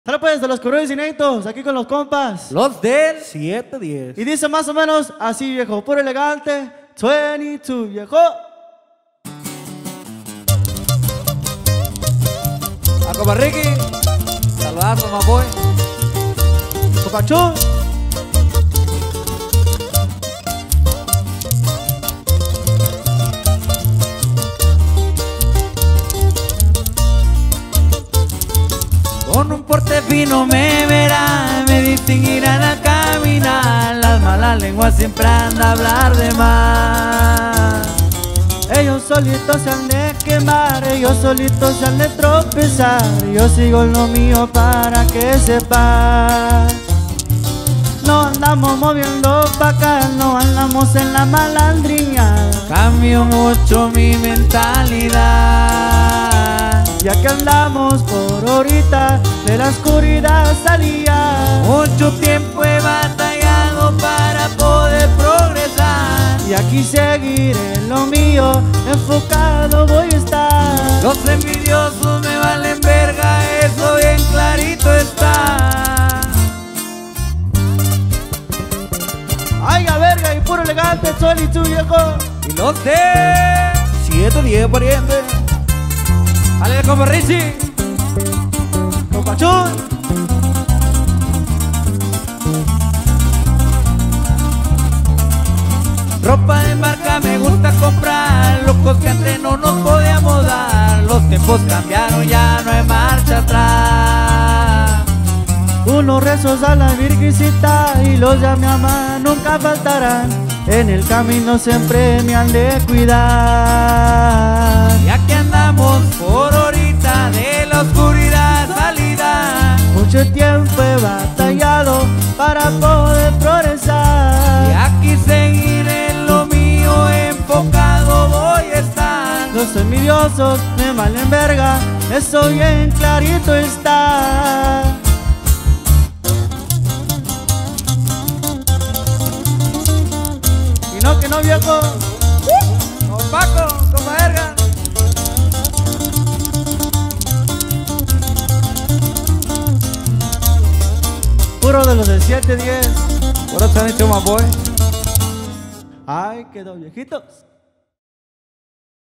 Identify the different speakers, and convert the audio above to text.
Speaker 1: Sale pues de los correos inéditos, aquí con los compas.
Speaker 2: Los del 710.
Speaker 1: Y dice más o menos así, viejo, puro elegante. 22, viejo.
Speaker 2: A compa Ricky, saludazo, my boy.
Speaker 1: Compa Chu.
Speaker 2: Con un porte fino me verán, me distinguirán al caminar. Las malas lenguas siempre han de hablar de más.
Speaker 1: Ellos solitos se han de quemar, ellos solitos se han de tropezar. Yo sigo en lo mío para que sepan. No andamos moviendo pa' acá, no andamos en la malandriña.
Speaker 2: Cambio mucho mi mentalidad,
Speaker 1: Ya que andamos por ahorita de la oscuridad salía.
Speaker 2: mucho tiempo he batallado para poder progresar.
Speaker 1: Y aquí seguiré en lo mío, enfocado voy a estar.
Speaker 2: Los envidiosos me valen verga, eso bien clarito está.
Speaker 1: Ay, a verga, y puro elegante, Sol y tu viejo.
Speaker 2: Y los de 710 pariente. Dale, compa Richie.
Speaker 1: Compa Chun.
Speaker 2: Ropa de marca me gusta comprar, locos que antes no nos podíamos dar. Los tiempos cambiaron, ya no hay marcha atrás.
Speaker 1: Unos rezos a la virgencita y los de mi mamá nunca faltarán. En el camino siempre me han de cuidar.
Speaker 2: Ya que andamos por ahorita de la oscuridad salida.
Speaker 1: Mucho tiempo he batallado para poder progresar.
Speaker 2: Y aquí seguiré en lo mío, enfocado voy a estar.
Speaker 1: Los envidiosos me valen verga, eso bien clarito está. Y no, que no, viejo.
Speaker 2: Con Paco, con verga.
Speaker 1: Puro de los del 710.
Speaker 2: Ahora está hecho, my boy.
Speaker 1: Ay, quedó viejitos.